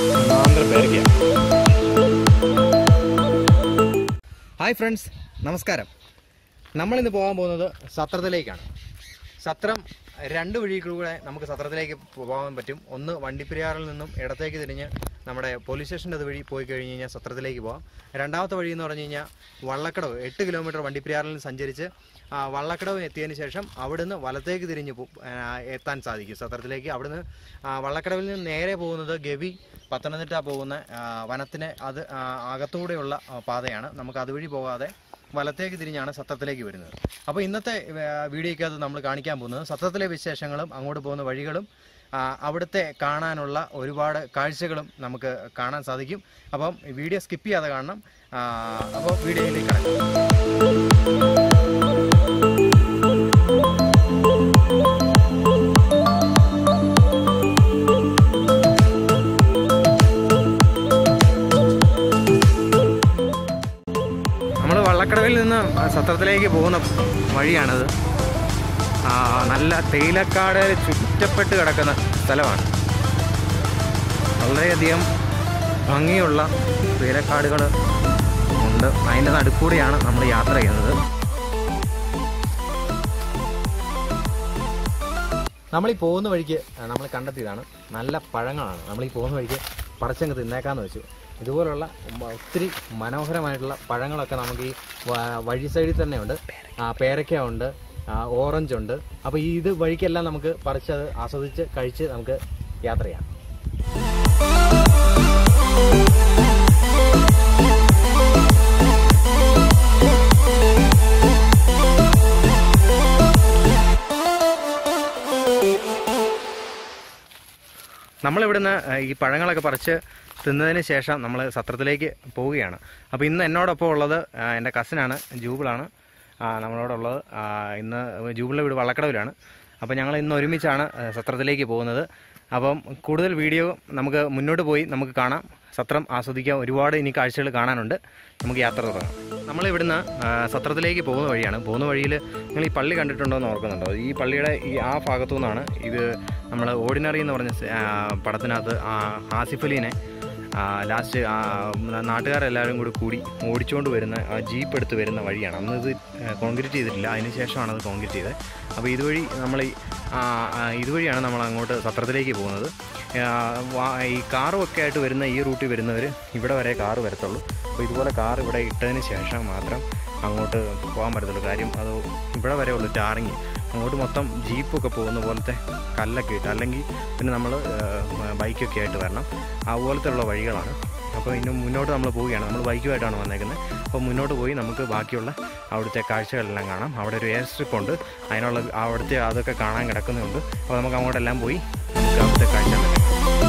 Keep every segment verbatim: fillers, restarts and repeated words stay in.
Hi friends, നമസ്കാരം. നമ്മളിന്ന് പോകാൻ പോകുന്നത് സത്രത്തിലേക്കാണ്. സത്രം രണ്ട് വഴികളിലൂടെ നമുക്ക് സത്രത്തിലേക്ക് പോകാൻ പറ്റും. ഒന്ന് വണ്ടിപ്പെരിയാറിൽ നിന്നും ഇടത്തേക്ക് തിരിഞ്ഞ് നമ്മുടെ പോലീസ് സ്റ്റേഷൻ്റെ അത് വഴി പോയി കഴിഞ്ഞ് കഴിഞ്ഞാൽ സത്രത്തിലേക്ക് പോകാം. രണ്ടാമത്തെ വഴി എന്ന് പറഞ്ഞു കഴിഞ്ഞാൽ വള്ളക്കടവ്, എട്ട് കിലോമീറ്റർ വണ്ടിപ്പെരിയാറിൽ നിന്ന് സഞ്ചരിച്ച് വള്ളക്കടവ് എത്തിയതിന് ശേഷം അവിടുന്ന് വലത്തേക്ക് തിരിഞ്ഞ് എത്താൻ സാധിക്കും സത്രത്തിലേക്ക്. അവിടുന്ന് വള്ളക്കടവിൽ നിന്ന് നേരെ പോകുന്നത് ഗവി പത്തനംതിട്ട പോകുന്ന വനത്തിന് അത് അകത്തൂടെയുള്ള പാതയാണ്. നമുക്ക് അതുവഴി പോകാതെ വലത്തേക്ക് തിരിഞ്ഞാണ് സത്രത്തിലേക്ക് വരുന്നത്. അപ്പോൾ ഇന്നത്തെ വീഡിയോയ്ക്കകത്ത് നമ്മൾ കാണിക്കാൻ പോകുന്നത് സത്രത്തിലെ വിശേഷങ്ങളും അങ്ങോട്ട് പോകുന്ന വഴികളും അവിടുത്തെ കാണാനുള്ള ഒരുപാട് കാഴ്ചകളും നമുക്ക് കാണാൻ സാധിക്കും. അപ്പം വീഡിയോ സ്കിപ്പ് ചെയ്യാതെ കാണണം. അപ്പോൾ വീഡിയോയിലേക്ക് കടക്കാം. വള്ളക്കടവിൽ നിന്ന് സത്രത്തിലേക്ക് പോകുന്ന വഴിയാണത്. നല്ല തേയിലക്കാട് ചുറ്റപ്പെട്ട് കിടക്കുന്ന സ്ഥലമാണ്. വളരെയധികം ഭംഗിയുള്ള തേയിലക്കാടുകൾ ഉണ്ട്. അതിൻ്റെ നടുക്കൂടെയാണ് നമ്മൾ യാത്ര ചെയ്യുന്നത്. നമ്മളീ പോകുന്ന വഴിക്ക് നമ്മൾ കണ്ടെത്തിയതാണ് നല്ല പഴങ്ങളാണ്. നമ്മളീ പോകുന്ന വഴിക്ക് പറിച്ചങ്ങ് തിന്നേക്കാന്ന് വെച്ചു. ഇതുപോലുള്ള ഒത്തിരി മനോഹരമായിട്ടുള്ള പഴങ്ങളൊക്കെ നമുക്ക് ഈ വഴി സൈഡിൽ തന്നെ ഉണ്ട്. പേരയ്ക്ക ഉണ്ട്, ഓറഞ്ച് ഉണ്ട്. അപ്പോൾ ഈ ഇത് വഴിക്കെല്ലാം നമുക്ക് പറിച്ചത് ആസ്വദിച്ച് കഴിച്ച് നമുക്ക് യാത്ര ചെയ്യാം. നമ്മളിവിടുന്ന് ഈ പഴങ്ങളൊക്കെ പറിച്ച് തിന്നതിന് ശേഷം നമ്മൾ സത്രത്തിലേക്ക് പോവുകയാണ്. അപ്പോൾ ഇന്ന് എന്നോടൊപ്പം ഉള്ളത് എൻ്റെ കസിനാണ്, ജൂബിളാണ് നമ്മളോടുള്ളത്. ഇന്ന് ജൂബിളിൻ്റെ വീട് വള്ളക്കടവിലാണ്. അപ്പോൾ ഞങ്ങൾ ഇന്ന് ഒരുമിച്ചാണ് സത്രത്തിലേക്ക് പോകുന്നത്. അപ്പം കൂടുതൽ വീഡിയോ നമുക്ക് മുന്നോട്ട് പോയി നമുക്ക് കാണാം, സത്രം ആസ്വദിക്കാം. ഒരുപാട് ഇനി കാഴ്ചകൾ കാണാനുണ്ട്. നമുക്ക് യാത്ര തുടങ്ങാം. നമ്മളിവിടുന്ന് സത്രത്തിലേക്ക് പോകുന്ന വഴിയാണ്. പോകുന്ന വഴിയിൽ നിങ്ങൾ ഈ പള്ളി കണ്ടിട്ടുണ്ടോ എന്ന് ഓർക്കുന്നുണ്ടോ? ഈ പള്ളിയുടെ ഈ ആ ഭാഗത്തു നിന്നാണ് ഇത് നമ്മൾ ഓർഡിനറി എന്ന് പറഞ്ഞ പടത്തിനകത്ത് ആസിഫ് അലീനെ ലാസ്റ്റ് നാട്ടുകാരെല്ലാവരും കൂടി കൂടി ഓടിച്ചുകൊണ്ട് വരുന്ന ആ ജീപ്പ് എടുത്ത് വരുന്ന വഴിയാണ്. അന്ന് ഇത് കോൺക്രീറ്റ് ചെയ്തിട്ടില്ല, അതിന് ശേഷമാണ് അത് കോൺക്രീറ്റ് ചെയ്തത്. അപ്പോൾ ഇതുവഴി നമ്മൾ ഇതുവഴിയാണ് നമ്മൾ അങ്ങോട്ട് സത്രത്തിലേക്ക് പോകുന്നത്. ഈ കാറുമൊക്കെ ആയിട്ട് വരുന്ന ഈ റൂട്ടിൽ വരുന്നവർ ഇവിടെ വരെ കാറ് വരത്തുള്ളൂ. അപ്പോൾ ഇതുപോലെ കാർ ഇവിടെ ഇട്ടതിന് ശേഷം മാത്രം അങ്ങോട്ട് പോകാൻ പറ്റത്തുള്ളൂ. കാര്യം അത് ഇവിടെ വരെ ഉള്ളൂ ടാറിങ്. അങ്ങോട്ട് മൊത്തം ജീപ്പൊക്കെ പോകുന്ന പോലത്തെ കല്ലൊക്കെ ഇട്ട്, അല്ലെങ്കിൽ പിന്നെ നമ്മൾ ബൈക്കൊക്കെ ആയിട്ട് വരണം. അതുപോലത്തെ ഉള്ള വഴികളാണ്. അപ്പോൾ ഇന്ന് മുന്നോട്ട് നമ്മൾ പോവുകയാണ്. നമ്മൾ ബൈക്കുമായിട്ടാണ് വന്നേക്കുന്നത്. അപ്പോൾ മുന്നോട്ട് പോയി നമുക്ക് ബാക്കിയുള്ള അവിടുത്തെ കാഴ്ചകളെല്ലാം കാണാം. അവിടെ ഒരു എയർ സ്ട്രിപ്പ് ഉണ്ട്, അതിനുള്ള അവിടുത്തെ അതൊക്കെ കാണാൻ കിടക്കുന്നുണ്ട്. അപ്പോൾ നമുക്ക് അങ്ങോട്ടെല്ലാം പോയി നമുക്ക് അവിടുത്തെ കാഴ്ചകൾ കാണാം.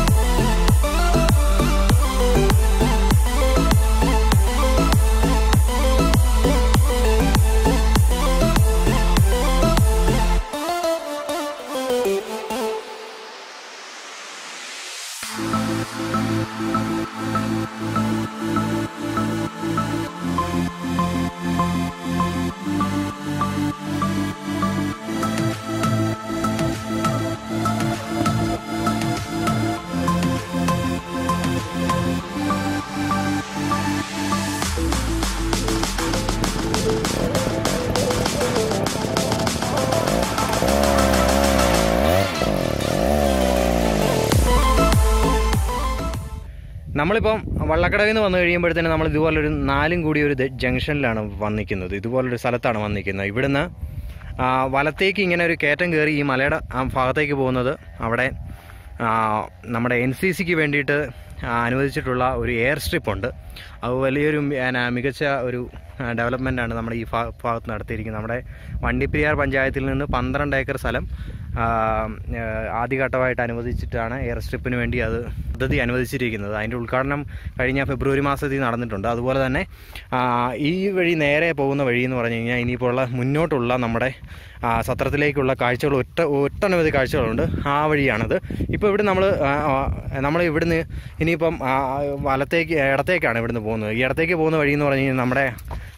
നമ്മളിപ്പം വള്ളക്കടവിൽ നിന്ന് വന്നു കഴിയുമ്പോഴത്തേന് നമ്മൾ ഇതുപോലൊരു നാലും കൂടി ഒരു ജംഗ്ഷനിലാണ് വന്നിരിക്കുന്നത്. ഇതുപോലൊരു സ്ഥലത്താണ് വന്നിരിക്കുന്നത്. ഇവിടുന്ന് വലത്തേക്ക് ഇങ്ങനെ ഒരു കയറ്റം കയറി ഈ മലയുടെ ആ ഭാഗത്തേക്ക് പോകുന്നത് അവിടെ നമ്മുടെ എൻ സി സിക്ക് വേണ്ടിയിട്ട് അനുവദിച്ചിട്ടുള്ള ഒരു എയർ സ്ട്രിപ്പുണ്ട്. അത് വലിയൊരു മികച്ച ഒരു ഡെവലപ്മെൻറ്റാണ് നമ്മുടെ ഈ ഭാഗത്ത് നടത്തിയിരിക്കുന്നത്. നമ്മുടെ വണ്ടിപ്പെരിയാർ പഞ്ചായത്തിൽ നിന്ന് പന്ത്രണ്ട് ഏക്കർ സ്ഥലം ആദ്യഘട്ടമായിട്ട് അനുവദിച്ചിട്ടാണ് എയർ സ്ട്രിപ്പിന് വേണ്ടി അത് പദ്ധതി അനുവദിച്ചിരിക്കുന്നത്. അതിൻ്റെ ഉദ്ഘാടനം കഴിഞ്ഞ ഫെബ്രുവരി മാസത്തിൽ നടന്നിട്ടുണ്ട്. അതുപോലെ തന്നെ ഈ വഴി നേരെ പോകുന്ന വഴി എന്ന് പറഞ്ഞു കഴിഞ്ഞാൽ ഇനിയിപ്പോൾ ഉള്ള മുന്നോട്ടുള്ള നമ്മുടെ സത്രത്തിലേക്കുള്ള കാഴ്ചകൾ ഒറ്റ ഒട്ടനവധി കാഴ്ചകളുണ്ട്. ആ വഴിയാണത്. ഇപ്പോൾ ഇവിടെ നമ്മൾ നമ്മൾ ഇവിടുന്ന് ഇനിയിപ്പം വലത്തേക്ക് ഇടത്തേക്കാണ് ഇവിടുന്ന് പോകുന്നത്. ഈ ഇടത്തേക്ക് പോകുന്ന വഴി എന്ന് പറഞ്ഞു കഴിഞ്ഞാൽ നമ്മുടെ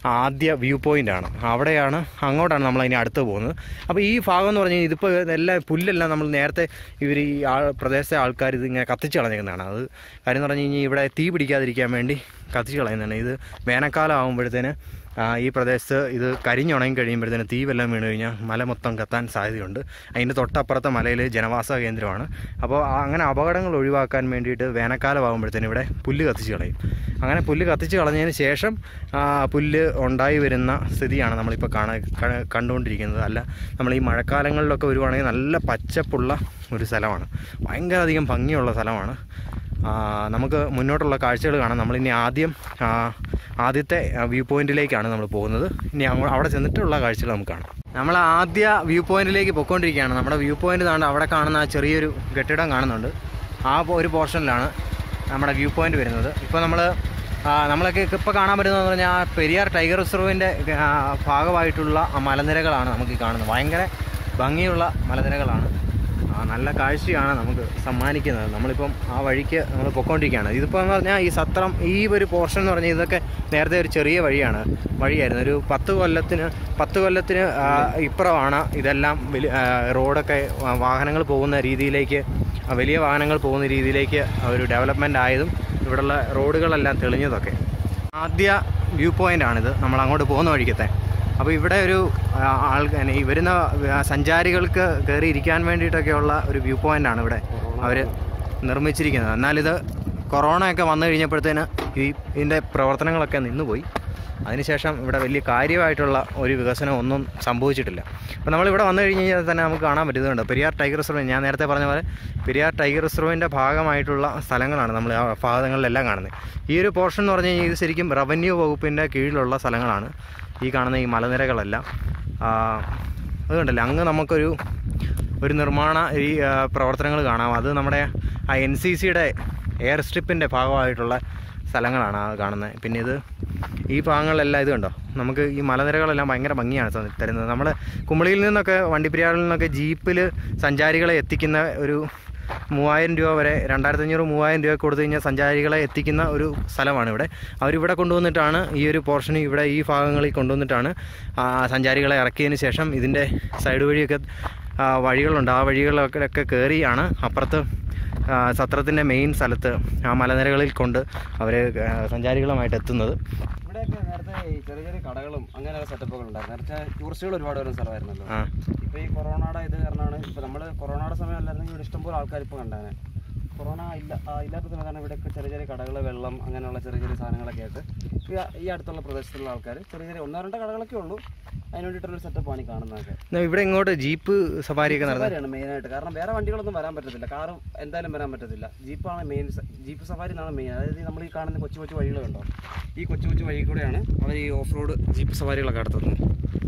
ആദ്യ വ്യൂ പോയിൻ്റാണ്. അവിടെയാണ് അങ്ങോട്ടാണ് നമ്മളതിന് അടുത്ത് പോകുന്നത്. അപ്പോൾ ഈ ഭാഗം എന്ന് പറഞ്ഞു കഴിഞ്ഞാൽ ഇതിപ്പോൾ എല്ലാ പുല്ലെല്ലാം നമ്മൾ നേരത്തെ ഇവർ ഈ ആ പ്രദേശത്തെ ആൾക്കാർ ഇതിങ്ങനെ കത്തിച്ച് കളഞ്ഞേക്കുന്നതാണ്. അത് കാര്യം എന്ന് പറഞ്ഞു കഴിഞ്ഞാൽ ഇവിടെ തീ പിടിക്കാതിരിക്കാൻ വേണ്ടി കത്തിച്ച് കളയുന്നതാണ്. ഇത് വേനൽക്കാലം ആകുമ്പോഴത്തേന് ഈ പ്രദേശത്ത് ഇത് കരിഞ്ഞുണങ്ങി കഴിയുമ്പോഴത്തേന് തീ വെള്ളം വീണ് കഴിഞ്ഞാൽ മല മൊത്തം കത്താൻ സാധ്യതയുണ്ട്. അതിൻ്റെ തൊട്ടപ്പുറത്തെ മലയിൽ ജനവാസ കേന്ദ്രമാണ്. അപ്പോൾ അങ്ങനെ അപകടങ്ങൾ ഒഴിവാക്കാൻ വേണ്ടിയിട്ട് വേനൽക്കാലം ആകുമ്പോഴത്തേന് ഇവിടെ പുല്ല് കത്തിച്ച് കളയും. അങ്ങനെ പുല്ല് കത്തിച്ച് കളഞ്ഞതിന് ശേഷം പുല്ല് ഉണ്ടായി വരുന്ന സ്ഥിതിയാണ് നമ്മളിപ്പോൾ കാണാൻ കണ്ടുകൊണ്ടിരിക്കുന്നത്. അല്ല നമ്മൾ ഈ മഴക്കാലങ്ങളിലൊക്കെ വരുവാണെങ്കിൽ നല്ല പച്ചപ്പുള്ള ഒരു സ്ഥലമാണ്, ഭയങ്കര അധികം ഭംഗിയുള്ള സ്ഥലമാണ്. നമുക്ക് മുന്നോട്ടുള്ള കാഴ്ചകൾ കാണാം. നമ്മളിനി ആദ്യം ആദ്യത്തെ വ്യൂ പോയിന്റിലേക്കാണ് നമ്മൾ പോകുന്നത്. ഇനി അവിടെ ചെന്നിട്ടുള്ള കാഴ്ചകൾ നമുക്ക് കാണാം. നമ്മൾ ആദ്യ വ്യൂ പോയിന്റിലേക്ക് പൊയ്ക്കൊണ്ടിരിക്കുകയാണ്. നമ്മുടെ വ്യൂ പോയിന്റ് ആണ് അവിടെ കാണുന്ന ആ ചെറിയൊരു കെട്ടിടം കാണുന്നുണ്ട്. ആ ഒരു പോർഷനിലാണ് നമ്മുടെ വ്യൂ പോയിന്റ് വരുന്നത്. ഇപ്പോൾ നമ്മൾ നമ്മളൊക്കെ ഇപ്പോൾ കാണാൻ പറ്റുന്നതെന്ന് പറഞ്ഞാൽ പെരിയാർ ടൈഗർ റിസർവിൻ്റെ ഭാഗമായിട്ടുള്ള മലനിരകളാണ് നമുക്ക് കാണുന്നത്. ഭയങ്കര ഭംഗിയുള്ള മലനിരകളാണ്. നല്ല കാഴ്ചയാണ് നമുക്ക് സമ്മാനിക്കുന്നത്. നമ്മളിപ്പം ആ വഴിക്ക് നമ്മൾ പൊയ്ക്കൊണ്ടിരിക്കുകയാണ്. ഇതിപ്പോൾ എന്ന് പറഞ്ഞാൽ ഈ സത്രം ഈ ഒരു പോർഷൻ എന്ന് പറഞ്ഞാൽ ഇതൊക്കെ നേരത്തെ ഒരു ചെറിയ വഴിയാണ് വഴിയായിരുന്നു. ഒരു പത്ത് കൊല്ലത്തിന് പത്ത് കൊല്ലത്തിന് ഇപ്പുറമാണ് ഇതെല്ലാം വലിയ റോഡൊക്കെ വാഹനങ്ങൾ പോകുന്ന രീതിയിലേക്ക്, വലിയ വാഹനങ്ങൾ പോകുന്ന രീതിയിലേക്ക് ഒരു ഡെവലപ്മെൻ്റ് ആയതും ഇവിടെയുള്ള റോഡുകളെല്ലാം തെളിഞ്ഞതൊക്കെ. ആദ്യ വ്യൂ പോയിൻ്റാണിത്, നമ്മൾ അങ്ങോട്ട് പോകുന്ന വഴിക്കത്തെ. അപ്പോൾ ഇവിടെ ഒരു ആൾ ഈ വരുന്ന സഞ്ചാരികൾക്ക് കയറി ഇരിക്കാൻ വേണ്ടിയിട്ടൊക്കെയുള്ള ഒരു വ്യൂ പോയിൻ്റാണ് ഇവിടെ അവർ നിർമ്മിച്ചിരിക്കുന്നത്. എന്നാലിത് കൊറോണയൊക്കെ വന്നു കഴിഞ്ഞപ്പോഴത്തേന് ഈ ഇതിൻ്റെ പ്രവർത്തനങ്ങളൊക്കെ നിന്നുപോയി. അതിനുശേഷം ഇവിടെ വലിയ കാര്യമായിട്ടുള്ള ഒരു വികസനം ഒന്നും സംഭവിച്ചിട്ടില്ല. അപ്പോൾ നമ്മളിവിടെ വന്നു കഴിഞ്ഞ് കഴിഞ്ഞാൽ തന്നെ നമുക്ക് കാണാൻ പറ്റുന്നുണ്ട് പെരിയാർ ടൈഗർ റിസർവ്. ഞാൻ നേരത്തെ പറഞ്ഞ പോലെ പെരിയാർ ടൈഗർ റിസർവിൻ്റെ ഭാഗമായിട്ടുള്ള സ്ഥലങ്ങളാണ് നമ്മൾ ആ ഭാഗങ്ങളിലെല്ലാം കാണുന്നത്. ഈ ഒരു പോർഷൻ എന്ന് പറഞ്ഞു കഴിഞ്ഞാൽ ഇത് ശരിക്കും റവന്യൂ വകുപ്പിൻ്റെ കീഴിലുള്ള സ്ഥലങ്ങളാണ്. ഈ കാണുന്ന ഈ മലനിരകളെല്ലാം അതുകൊണ്ടല്ലേ അങ്ങ് നമുക്കൊരു ഒരു നിർമ്മാണ ഈ പ്രവർത്തനങ്ങൾ കാണാം. അത് നമ്മുടെ ആ എൻ സി സിയുടെ എയർ സ്ട്രിപ്പിൻ്റെ ഭാഗമായിട്ടുള്ള സ്ഥലങ്ങളാണ് ആ കാണുന്നത്. പിന്നെ ഇത് ഈ ഭാഗങ്ങളിലെല്ലാം ഇത് കണ്ടോ, നമുക്ക് ഈ മലനിരകളെല്ലാം ഭയങ്കര ഭംഗിയാണ് തരുന്നത്. നമ്മൾ കുമളിയിൽ നിന്നൊക്കെ വണ്ടിപ്പെരിയാറിൽ നിന്നൊക്കെ ജീപ്പിൽ സഞ്ചാരികളെ എത്തിക്കുന്ന ഒരു മൂവായിരം രൂപ വരെ രണ്ടായിരത്തി അഞ്ഞൂറ് മൂവായിരം രൂപ കൊടുത്തു കഴിഞ്ഞാൽ സഞ്ചാരികളെ എത്തിക്കുന്ന ഒരു സ്ഥലമാണ് ഇവിടെ. അവരിവിടെ കൊണ്ടുവന്നിട്ടാണ് ഈ ഒരു പോർഷന് ഇവിടെ ഈ ഭാഗങ്ങളിൽ കൊണ്ടുവന്നിട്ടാണ് സഞ്ചാരികളെ ഇറക്കിയതിന് ശേഷം ഇതിൻ്റെ സൈഡ് വഴിയൊക്കെ വഴികളുണ്ട്. ആ വഴികളിലൊക്കെ കയറിയാണ് അപ്പുറത്ത് സത്രത്തിൻ്റെ മെയിൻ സ്ഥലത്ത് ആ മലനിരകളിൽ കൊണ്ട് അവർ സഞ്ചാരികളുമായിട്ട് എത്തുന്നത്. ഇവിടെയൊക്കെ നേരത്തെ ഈ ചെറിയ ചെറിയ കടകളും അങ്ങനെയുള്ള സെറ്റപ്പുകൾ ഉണ്ടായിരുന്നു. നേരത്തെ ടൂറിസ്റ്റുകൾ ഒരുപാട് വരുന്ന സ്ഥലമായിരുന്നല്ലോ. ഇപ്പോൾ ഈ കൊറോണയുടെ ഇത് കാരണമാണ്. ഇപ്പോൾ നമ്മൾ കൊറോണയുടെ സമയം അല്ലായിരുന്നെങ്കിൽ ഇവിടെ ഇഷ്ടംപോലെ ആൾക്കാർ ഇപ്പോൾ കണ്ടാനെ. കൊറോണ ഇല്ല ഇല്ലാത്ത സമയത്താണ് ഇവിടെയൊക്കെ ചെറിയ ചെറിയ കടകൾ, വെള്ളം, അങ്ങനെയുള്ള ചെറിയ ചെറിയ സാധനങ്ങളൊക്കെ ആയിട്ട് ഈ അടുത്തുള്ള പ്രദേശത്തുള്ള ആൾക്കാർ ചെറിയ ചെറിയ ഒന്നോ രണ്ടോ കടകളൊക്കെ ഉള്ളൂ. അതിന് വേണ്ടിയിട്ടുള്ള സെറ്റപ്പാണ് ഈ കാണുന്നതൊക്കെ. ഇവിടെ ഇങ്ങോട്ട് ജീപ്പ് സഫാരിയൊക്കെ സഫാരിയാണ് മെയിനായിട്ട്. കാരണം വേറെ വണ്ടികളൊന്നും വരാൻ പറ്റത്തില്ല, കാറും എന്തായാലും വരാൻ പറ്റത്തില്ല. ജീപ്പാണ് മെയിൻ. ജീപ്പ് സഫാരി എന്നാണ് മെയിൻ. അതായത് നമ്മൾ ഈ കാണുന്ന കൊച്ചു കൊച്ചു വഴികളുണ്ടോ, ഈ കൊച്ചു കൊച്ചു വഴി കൂടെയാണ് അവർ ഈ ഓഫ് റോഡ് ജീപ്പ് സഫാരികളൊക്കെ നടത്തുന്നത്.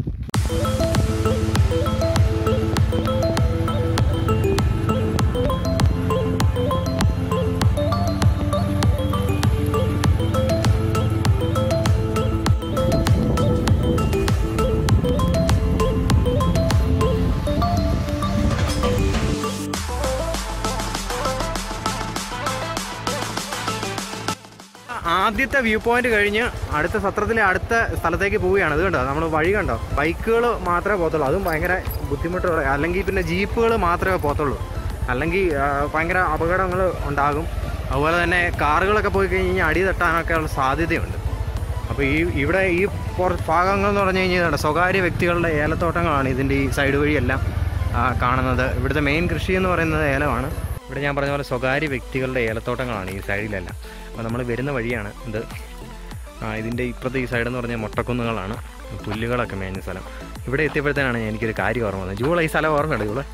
ആദ്യത്തെ വ്യൂ പോയിന്റ് കഴിഞ്ഞ് അടുത്ത സത്രത്തിലെ അടുത്ത സ്ഥലത്തേക്ക് പോവുകയാണ്. ഇത് കണ്ടോ, നമ്മൾ വഴി കണ്ടോ, ബൈക്കുകൾ മാത്രമേ പോകത്തുള്ളൂ. അതും ഭയങ്കര ബുദ്ധിമുട്ടുള്ള, അല്ലെങ്കിൽ പിന്നെ ജീപ്പുകൾ മാത്രമേ പോകത്തുള്ളൂ. അല്ലെങ്കിൽ ഭയങ്കര അപകടങ്ങൾ ഉണ്ടാകും. അതുപോലെ തന്നെ കാറുകളൊക്കെ പോയി കഴിഞ്ഞ് കഴിഞ്ഞാൽ അടി തട്ടാനൊക്കെ ഉള്ള സാധ്യതയുണ്ട്. അപ്പോൾ ഈ ഇവിടെ ഈ ഭാഗങ്ങൾ എന്ന് പറഞ്ഞു കഴിഞ്ഞാൽ സ്വകാര്യ വ്യക്തികളുടെ ഏലത്തോട്ടങ്ങളാണ് ഇതിൻ്റെ ഈ സൈഡ് വഴിയെല്ലാം കാണുന്നത്. ഇവിടുത്തെ മെയിൻ കൃഷി എന്ന് പറയുന്നത് ഏലമാണ്. ഇവിടെ ഞാൻ പറഞ്ഞ പോലെ സ്വകാര്യ വ്യക്തികളുടെ ഏലത്തോട്ടങ്ങളാണ് ഈ സൈഡിലെല്ലാം. അപ്പോൾ നമ്മൾ വരുന്ന വഴിയാണ് ഇത്. ഇതിൻ്റെ ഇപ്പുറത്തെ ഈ സൈഡെന്ന് പറഞ്ഞാൽ മൊട്ടക്കുന്നുകളാണ്, പുല്ലുകളൊക്കെ മേഞ്ഞ സ്ഥലം. ഇവിടെ എത്തിയപ്പോഴത്തേനാണ് എനിക്കൊരു കാര്യം ഓർമ്മ വന്നത്. ജൂള ഈ സ്ഥലം ഓർമ്മയുണ്ട് ജൂള?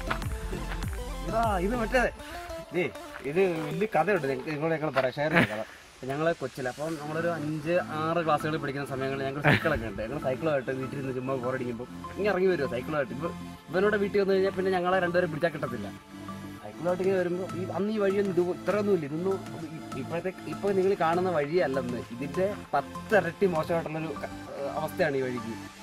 ഇത് മറ്റേ ഇത് വലിയ കഥയുണ്ട്, നിങ്ങളെ ഞങ്ങൾ പറയാം, ഷെയർ ചെയ്യുന്ന കഥ. ഞങ്ങൾ കൊച്ചിൽ അപ്പം നമ്മളൊരു അഞ്ച് ആറ് ക്ലാസ്സുകളിൽ പഠിക്കുന്ന സമയങ്ങളിൽ ഞങ്ങൾ സൈക്കിളൊക്കെ ഉണ്ട്. ഞങ്ങൾ സൈക്കിളുമായിട്ട് വീട്ടിൽ നിന്ന് ചുമ്മാ ബോറടിക്കുമ്പോൾ ഇങ്ങനെ ഇറങ്ങി വരുമോ സൈക്കിളുമായിട്ട്. ഇപ്പോൾ ഇവനോട് വീട്ടിൽ വന്നു കഴിഞ്ഞാൽ പിന്നെ ഞങ്ങളെ രണ്ടുപേരെ പിടിച്ചാൽ കിട്ടത്തില്ല. സൈക്കിളുമായിട്ട് ഇങ്ങനെ വരുമ്പോൾ ഈ അന്ന് ഈ വഴിയൊന്നും ഇത് ഇത്രയൊന്നുമില്ല. ഇതൊന്നും ഇപ്പോഴത്തെ ഇപ്പോൾ നിങ്ങൾ കാണുന്ന വഴിയല്ലെന്ന്, ഇതിൻ്റെ പത്തിരട്ടി മോശമായിട്ടുള്ളൊരു അവസ്ഥയാണ് ഈ വഴിക്ക്.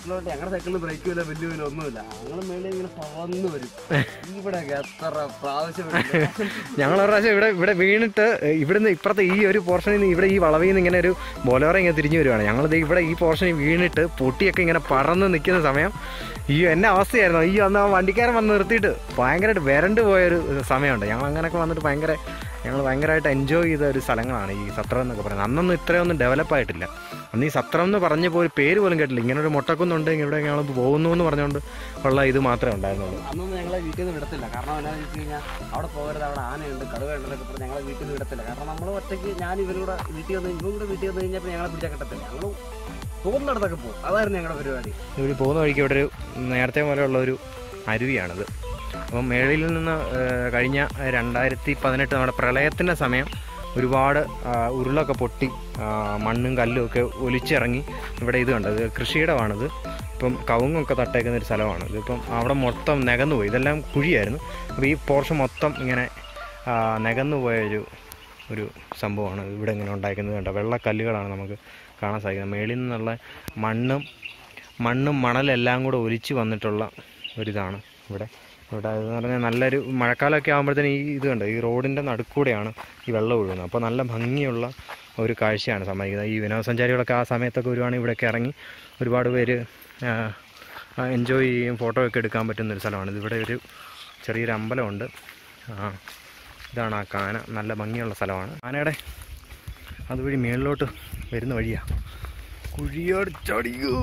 സൈക്കിളോട്ട് ഞങ്ങളുടെ സൈക്കിളിൽ ബ്രേക്കും ഇല്ല വലിയ വലിയ ഒന്നുമില്ല. ഞങ്ങൾ മേളിൽ ഇങ്ങനെ പറന്ന് വരും. ഇവിടെയൊക്കെ എത്ര പ്രാവശ്യം ഞങ്ങൾ ഒരു പ്രാവശ്യം ഇവിടെ ഇവിടെ വീണിട്ട് ഇവിടുന്ന് ഇപ്പുറത്തെ ഈ ഒരു പോർഷനിൽ നിന്ന് ഇവിടെ ഈ വളവിൽ നിന്ന് ഇങ്ങനെ ഒരു ബൊലേറോ ഇങ്ങനെ തിരിഞ്ഞു വരുവാണ്. ഞങ്ങളിത് ഇവിടെ ഈ പോർഷനിൽ വീണിട്ട് പൊട്ടിയൊക്കെ ഇങ്ങനെ പറന്ന് നിൽക്കുന്ന സമയം ഈ എന്നെ അവസ്ഥയായിരുന്നു. ഈ അന്ന് ആ വണ്ടിക്കാരൻ വന്ന് നിർത്തിയിട്ട് ഭയങ്കരമായിട്ട് വരണ്ട് പോയൊരു സമയമുണ്ട്. ഞങ്ങൾ അങ്ങനെയൊക്കെ വന്നിട്ട് ഭയങ്കര ഞങ്ങൾ ഭയങ്കരമായിട്ട് എൻജോയ് ചെയ്ത ഒരു സ്ഥലങ്ങളാണ് ഈ സത്രം എന്നൊക്കെ പറയുന്നത്. അന്നൊന്നും ഇത്രയൊന്നും ഡെവലപ്പായിട്ടില്ല. അന്ന് ഈ സത്രം എന്ന് പറഞ്ഞപ്പോൾ ഒരു പേര് പോലും കേട്ടില്ല. ഇങ്ങനെ ഒരു മുട്ടക്കുന്നുണ്ട്, ഇവിടെ ഞങ്ങൾ പോകുന്നു എന്ന് പറഞ്ഞുകൊണ്ട് ഉള്ള ഇത് മാത്രമേ ഉണ്ടായിരുന്നുള്ളൂ. അന്നൊന്നും ഞങ്ങളെ വീട്ടിൽ നിന്ന് വിടത്തില്ല. കാരണം എന്താണെന്ന് വെച്ച് കഴിഞ്ഞാൽ അവിടെ പോകരുത്, അവിടെ ആനയുണ്ട്, കടുവയുണ്ടെന്നൊക്കെ പറഞ്ഞ് ഞങ്ങളെ വീട്ടിൽ നിന്ന് വിടത്തില്ല. കാരണം നമ്മൾ ഒറ്റയ്ക്ക് ഞാൻ ഇവരുടെ വീട്ടിൽ വന്ന് ഇവരും കൂടെ വീട്ടിൽ വന്ന് കഴിഞ്ഞപ്പോൾ ഞങ്ങളെ പിടിച്ചാൽ കിട്ടത്തില്ല. ഞങ്ങൾ പോകുന്നിടത്തൊക്കെ പോകും. അതായിരുന്നു ഞങ്ങളുടെ പരിപാടി. ഇവിടെ പോകുന്ന വഴിക്ക് ഇവിടെ ഒരു നേരത്തെ പോലെയുള്ള ഒരു അരുവിയാണിത്. അപ്പം മേളിൽ നിന്ന് കഴിഞ്ഞ രണ്ടായിരത്തി പതിനെട്ട് നമ്മുടെ പ്രളയത്തിൻ്റെ സമയം ഒരുപാട് ഉരുളൊക്കെ പൊട്ടി മണ്ണും കല്ലും ഒക്കെ ഒലിച്ചിറങ്ങി ഇവിടെ ഇത് കണ്ടത് കൃഷിയിടമാണിത്. ഇപ്പം കവുങ്ങൊക്കെ തട്ടേക്കുന്ന ഒരു സ്ഥലമാണ് ഇത്. ഇപ്പം അവിടെ മൊത്തം നികന്നു പോയി. ഇതെല്ലാം കുഴിയായിരുന്നു. അപ്പോൾ ഈ പോർഷൻ മൊത്തം ഇങ്ങനെ നികന്നു പോയൊരു ഒരു സംഭവമാണ് ഇവിടെ ഇങ്ങനെ ഉണ്ടായിരിക്കുന്നത്. കണ്ടോ, വെള്ളക്കല്ലുകളാണ് നമുക്ക് കാണാൻ സാധിക്കുന്നത്. മേളിൽ നിന്നുള്ള മണ്ണും മണ്ണും മണലെല്ലാം കൂടെ ഒലിച്ച് വന്നിട്ടുള്ള ഒരിതാണ് ഇവിടെ. ഇവിടെ എന്ന് പറഞ്ഞാൽ നല്ലൊരു മഴക്കാലമൊക്കെ ആകുമ്പോഴത്തേന് ഈ ഇത് കണ്ടോ, ഈ റോഡിൻ്റെ നടുക്കൂടെയാണ് ഈ വെള്ളം ഒഴുകുന്നത്. അപ്പോൾ നല്ല ഭംഗിയുള്ള ഒരു കാഴ്ചയാണ് സമ്മാനിക്കുന്നത്. ഈ വിനോദസഞ്ചാരികളൊക്കെ ആ സമയത്തൊക്കെ വരുവാണെങ്കിൽ ഇവിടെയൊക്കെ ഇറങ്ങി ഒരുപാട് പേര് എൻജോയ് ചെയ്യും, ഫോട്ടോ ഒക്കെ എടുക്കാൻ പറ്റുന്നൊരു സ്ഥലമാണ്. ഇവിടെ ഒരു ചെറിയൊരു അമ്പലമുണ്ട്. ഇതാണ് ആ കാന. നല്ല ഭംഗിയുള്ള സ്ഥലമാണ്. ആനയുടെ അതുവഴി മേളിലോട്ട് വരുന്ന വഴിയാണ്. കുഴിയോട് ചടിയോ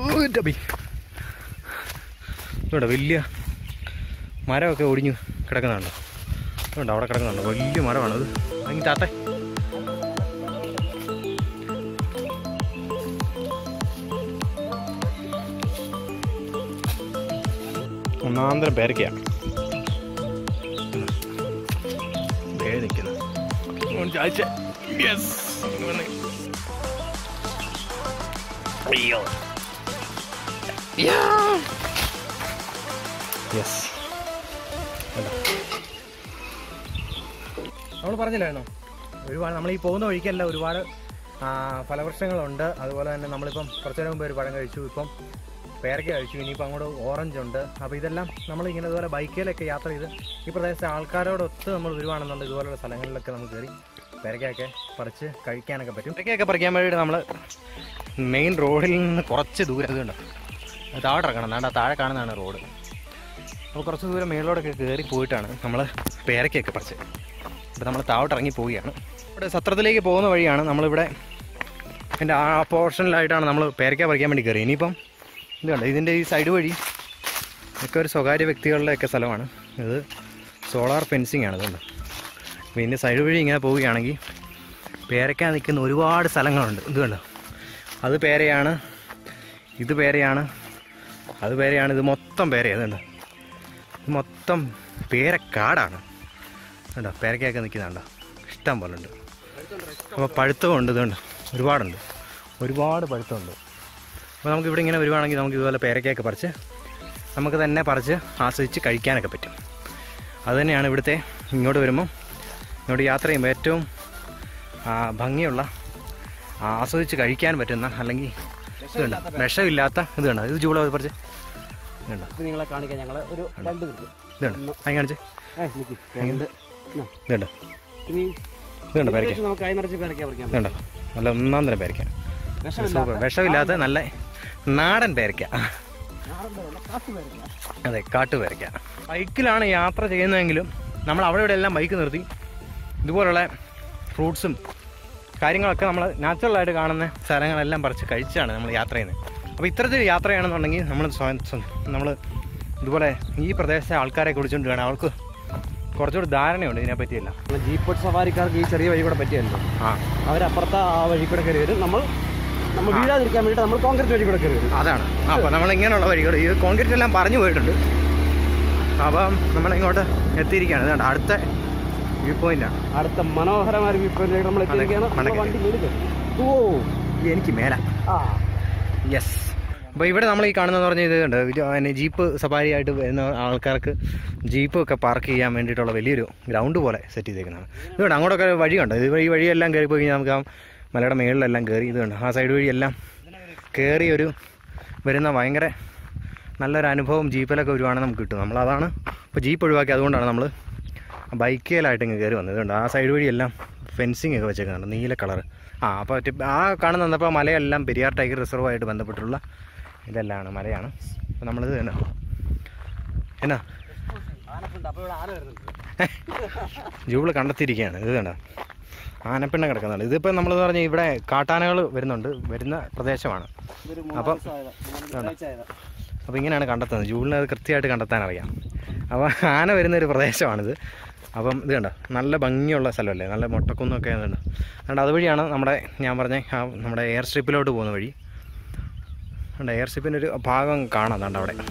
ഇവിടെ വലിയ മരമൊക്കെ ഒടിഞ്ഞു കിടക്കുന്നുണ്ടോ? അതുകൊണ്ട് അവിടെ കിടക്കുന്നുണ്ടോ? വലിയ മരമാണത്. അങ്ങ് താത്തേ ഒന്നാന്തരം പേരക്കയാണ് നിൽക്കുന്നത്. യെസ്, നമ്മൾ പറഞ്ഞില്ലായിരുന്നോ ഒരുപാട് നമ്മൾ ഈ പോകുന്ന വഴിക്കല്ല ഒരുപാട് ഫലവൃക്ഷങ്ങളുണ്ട്. അതുപോലെ തന്നെ നമ്മളിപ്പം കുറച്ചു നേരം മുമ്പ് ഒരു പഴം കഴിച്ചു, ഇപ്പം പേരക്ക കഴിച്ചു, ഇനിയിപ്പോൾ അങ്ങോട്ട് ഓറഞ്ച് ഉണ്ട്. അപ്പോൾ ഇതെല്ലാം നമ്മളിങ്ങനെ ഇതുപോലെ ബൈക്കിലൊക്കെ യാത്ര ചെയ്ത് ഈ പ്രദേശത്തെ ആൾക്കാരോടൊത്ത് നമ്മൾ വരുവാണെന്നുണ്ട് ഇതുപോലുള്ള സ്ഥലങ്ങളിലൊക്കെ നമുക്ക് കയറി പേരക്കയൊക്കെ പറിച്ച് കഴിക്കാനൊക്കെ പറ്റും. പേരക്കയൊക്കെ പറിക്കാൻ വേണ്ടിയിട്ട് നമ്മൾ മെയിൻ റോഡിൽ നിന്ന് കുറച്ച് ദൂരം ഇതുണ്ട്, താഴെ ഇറക്കണം. അതാണ്ട് താഴെ കാണുന്നതാണ് റോഡ്. അപ്പോൾ കുറച്ച് ദൂരം മേളിലോടൊക്കെ കയറി പോയിട്ടാണ് നമ്മൾ പേരക്കയൊക്കെ പറിച്ചത്. ഇപ്പോൾ നമ്മൾ താഴോട്ട് ഇറങ്ങി പോവുകയാണ്. ഇവിടെ സത്രത്തിലേക്ക് പോകുന്ന വഴിയാണ്. നമ്മളിവിടെ എൻ്റെ ആ പോർഷനിലായിട്ടാണ് നമ്മൾ പേരക്ക പറിക്കാൻ വേണ്ടി കയറി. ഇനിയിപ്പം ഇത് കണ്ടോ, ഇതിൻ്റെ ഈ സൈഡ് വഴി ഒക്കെ ഒരു സ്വകാര്യ വ്യക്തികളുടെയൊക്കെ സ്ഥലമാണ്. ഇത് സോളാർ ഫെൻസിങ് ആണ്. ഇതുണ്ട്. അപ്പോൾ ഇതിൻ്റെ സൈഡ് വഴി ഇങ്ങനെ പോവുകയാണെങ്കിൽ പേരക്ക നിൽക്കുന്ന ഒരുപാട് സ്ഥലങ്ങളുണ്ട്. ഇത് കണ്ടോ, അത് പേരയാണ്, ഇത് പേരയാണ്, അത് പേരയാണ്, ഇത് മൊത്തം പേരയാണ്. ഇതുണ്ട്, ഇത് മൊത്തം പേരക്കാടാണ്. കണ്ടോ, പേരക്കയൊക്കെ നിൽക്കുന്നുണ്ടോ, ഇഷ്ടം പോലെ ഉണ്ട്. അപ്പോൾ പഴുത്തമുണ്ട്. ഇതുണ്ട്, ഒരുപാടുണ്ട്, ഒരുപാട് പഴുത്തമുണ്ട്. അപ്പോൾ നമുക്ക് ഇവിടെ ഇങ്ങനെ വരുവാണെങ്കിൽ നമുക്ക് ഇതുപോലെ പേരക്കയൊക്കെ പറിച്ച് നമുക്ക് തന്നെ പറിച്ച് ആസ്വദിച്ച് കഴിക്കാനൊക്കെ പറ്റും. അതുതന്നെയാണ് ഇവിടുത്തെ ഇങ്ങോട്ട് വരുമ്പം ഇങ്ങോട്ട് യാത്ര ചെയ്യുമ്പോൾ ഏറ്റവും ഭംഗിയുള്ള ആസ്വദിച്ച് കഴിക്കാൻ പറ്റുന്ന അല്ലെങ്കിൽ ഇതുണ്ട് വിഷമില്ലാത്ത ഇത് വേണം. ഇത് ചൂടാ പറിച്ച് ഇതുണ്ട്, നിങ്ങളെ കാണിക്കാൻ ഞങ്ങൾ ഒരു രണ്ട് ഇതുണ്ട് അതിന് കാണിച്ച് ഇതുണ്ട്, ഇതുണ്ട് പേരക്ക, ഇതുണ്ട് നല്ല ഒന്നാം തരം പേരക്ക, വിഷമില്ലാത്ത നല്ല നാടൻ പേരക്ക. അതെ, കാട്ടുപേരക്ക. ബൈക്കിലാണ് യാത്ര ചെയ്യുന്നതെങ്കിലും നമ്മൾ അവിടെ ഇവിടെ എല്ലാം ബൈക്ക് നിർത്തി ഇതുപോലുള്ള ഫ്രൂട്ട്സും കാര്യങ്ങളൊക്കെ നമ്മൾ നാച്ചുറലായിട്ട് കാണുന്ന സ്ഥലങ്ങളെല്ലാം പറിച്ച് കഴിച്ചാണ് നമ്മൾ യാത്ര ചെയ്യുന്നത്. അപ്പോൾ ഇത്തരത്തിൽ യാത്രയാണെന്നുണ്ടെങ്കിൽ നമ്മൾ നമ്മൾ ഇതുപോലെ ഈ പ്രദേശത്തെ ആൾക്കാരെ കുറിച്ചുകൊണ്ട് വേണം അവർക്ക് കുറച്ചുകൂടി ധാരണയുണ്ട് ഇതിനെപ്പറ്റിയല്ല. ജീപ്പ് സവാരിക്കാർക്ക് ഈ ചെറിയ വഴി കൂടെ പറ്റിയല്ലോ. ആ, അവരപ്പുറത്തെ ആ വഴി കൂടെ കയറി വരും. നമ്മൾ നമ്മൾ വീഴാതിരിക്കാൻ വേണ്ടിയിട്ട് നമ്മൾ കോൺക്രീറ്റ് വഴി കൂടെ കയറി വരും. അതാണ്. അപ്പോൾ നമ്മൾ ഇങ്ങനെയുള്ള വഴി കൂടെ ഈ കോൺക്രീറ്റ് എല്ലാം പറഞ്ഞു പോയിട്ടുണ്ട്. അപ്പം നമ്മളിങ്ങോട്ട് എത്തിയിരിക്കുകയാണ്. ഇതാണ് അടുത്ത വ്യൂ പോയിന്റാണ്. അടുത്ത മനോഹരമായ വ്യൂ പോയിന്റിലേക്ക് നമ്മൾ എത്തിയിരിക്കുകയാണ്. ഓ, എനിക്ക് മേല. ആ, യെസ്. അപ്പോൾ ഇവിടെ നമ്മൾ ഈ കാണുന്നതെന്ന് പറഞ്ഞാൽ ഇത് ഉണ്ട്, പിന്നെ ജീപ്പ് സഫാരി ആയിട്ട് വരുന്ന ആൾക്കാർക്ക് ജീപ്പ് ഒക്കെ പാർക്ക് ചെയ്യാൻ വേണ്ടിയിട്ടുള്ള വലിയൊരു ഗ്രൗണ്ട് പോലെ സെറ്റ് ചെയ്തേക്കുന്നതാണ്. ഇതുകൊണ്ട് അങ്ങോട്ടൊക്കെ വഴിയുണ്ട്. ഇത് ഈ വഴിയെല്ലാം കയറി പോയി നമുക്ക് ആ മലയുടെ മേളിലെല്ലാം കയറി ഇതുണ്ട് ആ സൈഡ് വഴിയെല്ലാം കയറി ഒരു വരുന്ന ഭയങ്കര നല്ലൊരു അനുഭവം ജീപ്പിലൊക്കെ വരുവാണെങ്കിൽ നമുക്ക് കിട്ടും. നമ്മളതാണ് ഇപ്പോൾ ജീപ്പ് ഒഴിവാക്കി, അതുകൊണ്ടാണ് നമ്മൾ ബൈക്കേലായിട്ട് ഇങ്ങ് കയറി വന്നത്. ഇതുണ്ട് ആ സൈഡ് വഴിയെല്ലാം ഫെൻസിങ് ഒക്കെ വെച്ചേക്കുന്നുണ്ട് നീല കളർ. ആ അപ്പോൾ ആ കാണുന്ന വന്നപ്പോൾ മലയെല്ലാം പെരിയാർ ടൈഗർ റിസർവുമായിട്ട് ബന്ധപ്പെട്ടുള്ള ഇതെല്ലാം മലയാണ്. അപ്പോൾ നമ്മളിത് തന്നെ എന്നാ ജൂബിൾ കണ്ടെത്തിയിരിക്കുകയാണ്. ഇത് കണ്ട ആനപ്പിണ്ണ കിടക്കുന്നുണ്ട്. ഇതിപ്പോൾ നമ്മളെന്ന് പറഞ്ഞാൽ ഇവിടെ കാട്ടാനകൾ വരുന്നുണ്ട്, വരുന്ന പ്രദേശമാണ്. അപ്പം അപ്പോൾ ഇങ്ങനെയാണ് കണ്ടെത്തുന്നത്. ജൂബിളിന് അത് കൃത്യമായിട്ട് കണ്ടെത്താൻ അറിയാം. അപ്പോൾ ആന വരുന്നൊരു പ്രദേശമാണിത്. അപ്പം ഇത് കണ്ട നല്ല ഭംഗിയുള്ള സ്ഥലമല്ലേ, നല്ല മൊട്ടക്കുന്നൊക്കെ ഉണ്ട്. അതുകൊണ്ട് അതുവഴിയാണ് നമ്മുടെ ഞാൻ പറഞ്ഞ ആ നമ്മുടെ എയർ സ്ട്രിപ്പിലോട്ട് പോകുന്ന വഴി. അതുകൊണ്ട് എയർ സ്ട്രിപ്പിൻ്റെ ഒരു ഭാഗം കാണാം. അതുകൊണ്ട് അവിടെ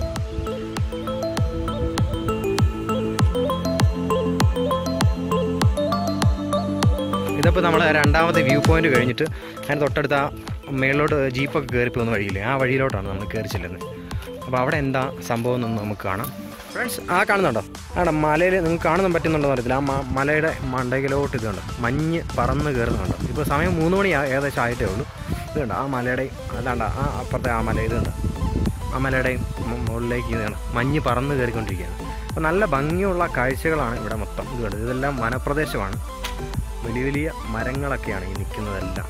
ഇതിപ്പോൾ നമ്മൾ രണ്ടാമത്തെ വ്യൂ പോയിന്റ് കഴിഞ്ഞിട്ട് അതിന് തൊട്ടടുത്ത ആ മേളിലോട്ട് ജീപ്പൊക്കെ കയറി പോകുന്ന വഴിയില്ലേ, ആ വഴിയിലോട്ടാണ് നമ്മൾ കയറി ചെല്ലുന്നത്. അപ്പോൾ അവിടെ എന്താ സംഭവം എന്നൊന്ന് നമുക്ക് കാണാം. ഫ്രണ്ട്സ്, ആ കാണുന്നുണ്ടോ? അവിടെ മലയിൽ നിങ്ങൾക്ക് കാണുന്ന പറ്റുന്നുണ്ടോ അറിയത്തില്ല. ആ മലയുടെ മണ്ടയിലോട്ട് ഇത് കണ്ടോ, മഞ്ഞ് പറന്ന് കയറുന്നുണ്ടോ. ഇപ്പോൾ സമയം മൂന്ന് മണി ഏകദേശം ആയിട്ടേ ഉള്ളൂ. ഇത് കണ്ടോ ആ മലയുടെ, അതാണ്ട ആ അപ്പുറത്തെ ആ മല, ഇത് കണ്ടോ ആ മലയുടെയും മുകളിലേക്ക് ഇത് കണ്ടോ മഞ്ഞ് പറന്ന് കയറിക്കൊണ്ടിരിക്കുകയാണ്. അപ്പോൾ നല്ല ഭംഗിയുള്ള കാഴ്ചകളാണ് ഇവിടെ മൊത്തം. ഇത് കണ്ടോ, ഇതെല്ലാം വനപ്രദേശമാണ്. വലിയ വലിയ മരങ്ങളൊക്കെയാണ് ഈ നിൽക്കുന്നതെല്ലാം.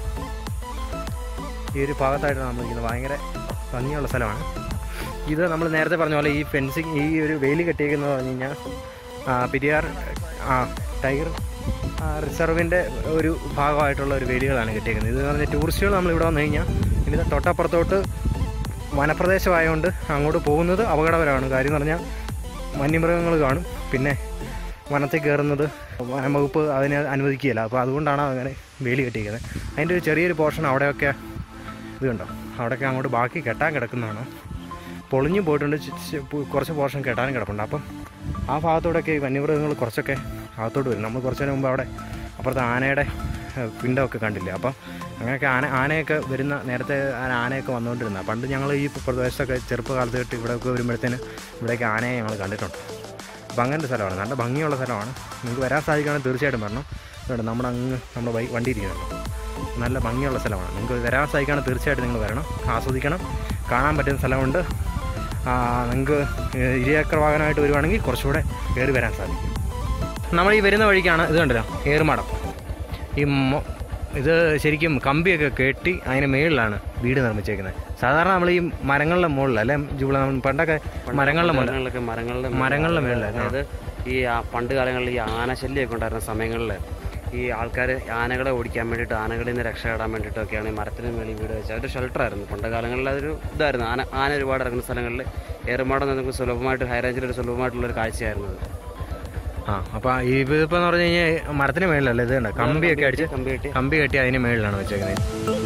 ഈ ഒരു ഭാഗത്തായിട്ട് നമ്മൾ നിൽക്കുന്നത് ഭയങ്കര ഭംഗിയുള്ള സ്ഥലമാണ്. ഇത് നമ്മൾ നേരത്തെ പറഞ്ഞ പോലെ ഈ ഫെൻസിങ്, ഈ ഒരു വേലി കെട്ടിയിരിക്കുന്നത് പറഞ്ഞു കഴിഞ്ഞാൽ പെരിയാർ ആ ടൈഗർ റിസർവിൻ്റെ ഒരു ഭാഗമായിട്ടുള്ള ഒരു വേലികളാണ് കെട്ടിയിരിക്കുന്നത്. ഇത് പറഞ്ഞാൽ ടൂറിസ്റ്റുകൾ നമ്മളിവിടെ വന്നു കഴിഞ്ഞാൽ ഇതിൻ്റെ തൊട്ടപ്പുറത്തോട്ട് വനപ്രദേശമായതുകൊണ്ട് അങ്ങോട്ട് പോകുന്നത് അപകടകരമാണ്. കാര്യം എന്ന് പറഞ്ഞാൽ വന്യമൃഗങ്ങൾ കാണും, പിന്നെ വനത്തിൽ കയറുന്നത് വനംവകുപ്പ് അതിനെ അനുവദിക്കുകയില്ല. അപ്പോൾ അതുകൊണ്ടാണ് അങ്ങനെ വേലി കെട്ടിയിരിക്കുന്നത്. അതിൻ്റെ ഒരു ചെറിയൊരു പോർഷൻ അവിടെയൊക്കെ ഇത് കണ്ടോ, അവിടെയൊക്കെ അങ്ങോട്ട് ബാക്കി കെട്ടാൻ കിടക്കുന്നതാണ്. പൊളിഞ്ഞു പോയിട്ടുണ്ട്, കുറച്ച് പോർഷൻ കെട്ടാനും കിടപ്പുണ്ട്. അപ്പം ആ ഭാഗത്തോടൊക്കെ ഈ വന്യമൃഗങ്ങൾ കുറച്ചൊക്കെ അകത്തോട്ട് വരും. നമ്മൾ കുറച്ചു മുമ്പ് അവിടെ അപ്പുറത്തെ ആനയുടെ പിണ്ടമൊക്കെ കണ്ടില്ലേ. അപ്പം അങ്ങനെയൊക്കെ ആന ആനയൊക്കെ വരുന്ന നേരത്തെ ആനയൊക്കെ വന്നുകൊണ്ടിരുന്ന പണ്ട് ഞങ്ങൾ ഈ പ്രദേശത്തൊക്കെ ചെറുപ്പകാലത്ത് തൊട്ട് ഇവിടെയൊക്കെ വരുമ്പോഴത്തേന് ഇവിടേക്ക് ആനയെ ഞങ്ങൾ കണ്ടിട്ടുണ്ട്. അപ്പോൾ അങ്ങനത്തെ സ്ഥലമാണ്, നല്ല ഭംഗിയുള്ള സ്ഥലമാണ്. നിങ്ങൾക്ക് വരാൻ സാധിക്കുകയാണെങ്കിൽ തീർച്ചയായിട്ടും വരണം. ഇവിടെ നമ്മുടെ അങ്ങ് നമ്മുടെ ബൈക്ക് വണ്ടി ഇരിക്കുന്നുണ്ട്, നല്ല ഭംഗിയുള്ള സ്ഥലമാണ്. നിങ്ങൾക്ക് വരാൻ സാധിക്കുകയാണെങ്കിൽ തീർച്ചയായിട്ടും നിങ്ങൾ വരണം, ആസ്വദിക്കണം. കാണാൻ പറ്റുന്ന സ്ഥലമുണ്ട്. നിങ്ങൾക്ക് ഇരുചക്ര വാഹനമായിട്ട് വരുവാണെങ്കിൽ കുറച്ചുകൂടെ കയറി വരാൻ സാധിക്കും. നമ്മൾ ഈ വരുന്ന വഴിക്കാണ് ഇത് കണ്ടല്ലോ ഏറുമാടം. ഈ ഇത് ശരിക്കും കമ്പിയൊക്കെ കെട്ടി അതിന് മേളിലാണ് വീട് നിർമ്മിച്ചേക്കുന്നത്. സാധാരണ നമ്മൾ ഈ മരങ്ങളുടെ മുകളിൽ അല്ലെ ജൂബിള, നമ്മൾ പണ്ടൊക്കെ മരങ്ങളുടെ മുകളിലൊക്കെ മരങ്ങളുടെ മരങ്ങളുടെ മേളിലായിരുന്നു. അതായത് ഈ പണ്ട് കാലങ്ങളിൽ ഈ ആനശല്യമൊക്കെ ഉണ്ടായിരുന്ന സമയങ്ങളിൽ ഈ ആൾക്കാർ ആനകളെ ഓടിക്കാൻ വേണ്ടിയിട്ട്, ആനകളിൽ നിന്ന് രക്ഷപ്പെടാൻ വേണ്ടിയിട്ടൊക്കെയാണ് ഈ മരത്തിന് മേളിൽ വീട് വെച്ചത്. അതൊരു ഷെൽട്ടറായിരുന്നു പണ്ട് കാലങ്ങളിൽ. അതൊരു ഇതായിരുന്നു. ആന ആന ഒരുപാട് ഇറങ്ങുന്ന സ്ഥലങ്ങളിൽ ഏറുമാടം നമുക്ക് സുലഭമായിട്ട് ഹൈ റേഞ്ചിലൊരു സുലഭമായിട്ടുള്ളൊരു കാഴ്ചയായിരുന്നത്. ആ അപ്പോൾ ഇതിപ്പോൾ എന്ന് പറഞ്ഞു കഴിഞ്ഞാൽ മരത്തിന് മേളിലല്ലേ ഇത് കണ്ട കമ്പിയൊക്കെ അടിച്ച് കമ്പി കെട്ടി കമ്പി കെട്ടി അതിന് മേളിലാണ് വെച്ചേക്കുന്നത്.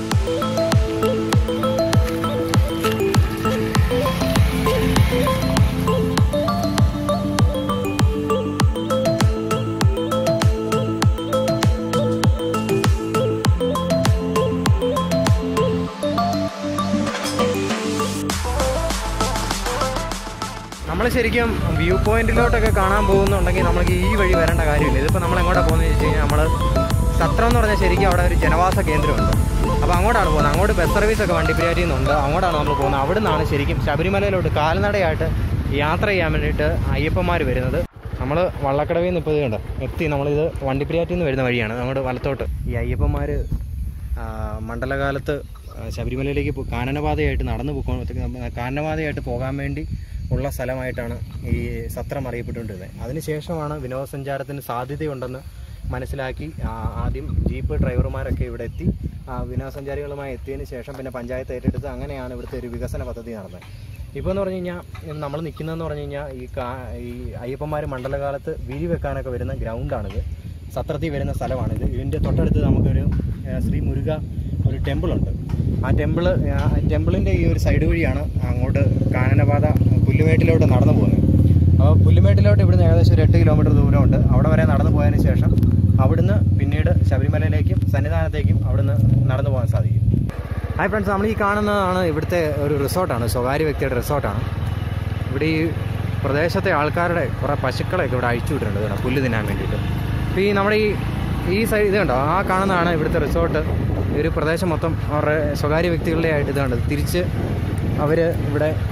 നമ്മൾ ശരിക്കും വ്യൂ പോയിന്റിലോട്ടൊക്കെ കാണാൻ പോകുന്നുണ്ടെങ്കിൽ നമുക്ക് ഈ വഴി വരേണ്ട കാര്യമില്ല. ഇതിപ്പോൾ നമ്മൾ എങ്ങോട്ടാണ് പോകുന്നത് വെച്ച് കഴിഞ്ഞാൽ നമ്മൾ സത്രം എന്ന് പറഞ്ഞാൽ ശരിക്കും അവിടെ ഒരു ജനവാസ കേന്ദ്രമുണ്ട്. അപ്പോൾ അങ്ങോട്ടാണ് പോകുന്നത്. അങ്ങോട്ട് ബസ് സർവീസൊക്കെ വണ്ടിപ്പെരിയാറ്റിൽ നിന്നുണ്ട്, അങ്ങോട്ടാണ് നമ്മൾ പോകുന്നത്. അവിടെ നിന്നാണ് ശരിക്കും ശബരിമലയിലോട്ട് കാൽനടയായിട്ട് യാത്ര ചെയ്യാൻ വേണ്ടിയിട്ട് അയ്യപ്പന്മാർ വരുന്നത്. നമ്മൾ വള്ളക്കടവിൽ നിന്ന് ഇപ്പോൾ ഇത് കണ്ടോ എത്തി. നമ്മളിത് വണ്ടിപ്പെരിയാറ്റിൽ നിന്ന് വരുന്ന വഴിയാണ് അങ്ങോട്ട് വലത്തോട്ട്. ഈ അയ്യപ്പന്മാർ മണ്ഡലകാലത്ത് ശബരിമലയിലേക്ക് കാനനപാതയായിട്ട് നടന്നു പോ കാനനപാതയായിട്ട് പോകാൻ വേണ്ടി ഉള്ള സ്ഥലമായിട്ടാണ് ഈ സത്രം അറിയപ്പെട്ടുകൊണ്ടിരുന്നത്. അതിനുശേഷമാണ് വിനോദസഞ്ചാരത്തിന് സാധ്യതയുണ്ടെന്ന് മനസ്സിലാക്കി ആദ്യം ജീപ്പ് ഡ്രൈവർമാരൊക്കെ ഇവിടെ എത്തി വിനോദസഞ്ചാരികളുമായി എത്തിയതിന് ശേഷം പിന്നെ പഞ്ചായത്ത് ഏറ്റെടുത്ത് അങ്ങനെയാണ് ഇവിടുത്തെ ഒരു വികസന പദ്ധതി നടന്നത്. ഇപ്പോൾ എന്ന് പറഞ്ഞു കഴിഞ്ഞാൽ നമ്മൾ നിൽക്കുന്നതെന്ന് പറഞ്ഞു കഴിഞ്ഞാൽ ഈ കാ ഈ അയ്യപ്പന്മാർ മണ്ഡലകാലത്ത് വിരി വെക്കാനൊക്കെ വരുന്ന ഗ്രൗണ്ടാണിത്. സത്രത്തിൽ വരുന്ന സ്ഥലമാണിത്. ഇതിൻ്റെ തൊട്ടടുത്ത് നമുക്കൊരു ശ്രീ മുരുക ഒരു ടെമ്പിളുണ്ട്. ആ ടെമ്പിള് ടെമ്പിളിൻ്റെ ഈ ഒരു സൈഡ് വഴിയാണ് അങ്ങോട്ട് കാനനപാത പുല്ലുമേട്ടിലോട്ട് നടന്നു പോകുന്നത്. അപ്പോൾ പുല്ലുമേട്ടിലോട്ട് ഇവിടുന്ന് ഏകദേശം ഒരു എട്ട് കിലോമീറ്റർ ദൂരമുണ്ട്. അവിടെ വരെ നടന്നു പോയതിന് ശേഷം അവിടുന്ന് പിന്നീട് ശബരിമലയിലേക്കും സന്നിധാനത്തേക്കും അവിടുന്ന് നടന്നു പോകാൻ സാധിക്കും. ഹായ് ഫ്രണ്ട്സ്, നമ്മൾ ഈ കാണുന്നതാണ് ഇവിടുത്തെ ഒരു റിസോർട്ടാണ്, സ്വകാര്യ വ്യക്തിയുടെ റിസോർട്ടാണ്. ഇവിടെ ഈ പ്രദേശത്തെ ആൾക്കാരുടെ കുറേ പശുക്കളെയൊക്കെ ഇവിടെ അഴിച്ചു വിട്ടിട്ടുണ്ട് കേട്ടോ, പുല്ല് തിന്നാൻ വേണ്ടിയിട്ട്. അപ്പോൾ ഈ നമ്മുടെ ഈ ഈ സൈഡ് ഇത് കണ്ടോ, ആ കാണുന്നതാണ് ഇവിടുത്തെ റിസോർട്ട്. ഈ ഒരു പ്രദേശം മൊത്തം അവരുടെ സ്വകാര്യ വ്യക്തികളുടെ ആയിട്ട് ഇത് കണ്ടത്. തിരിച്ച് അവർ ഇവിടെ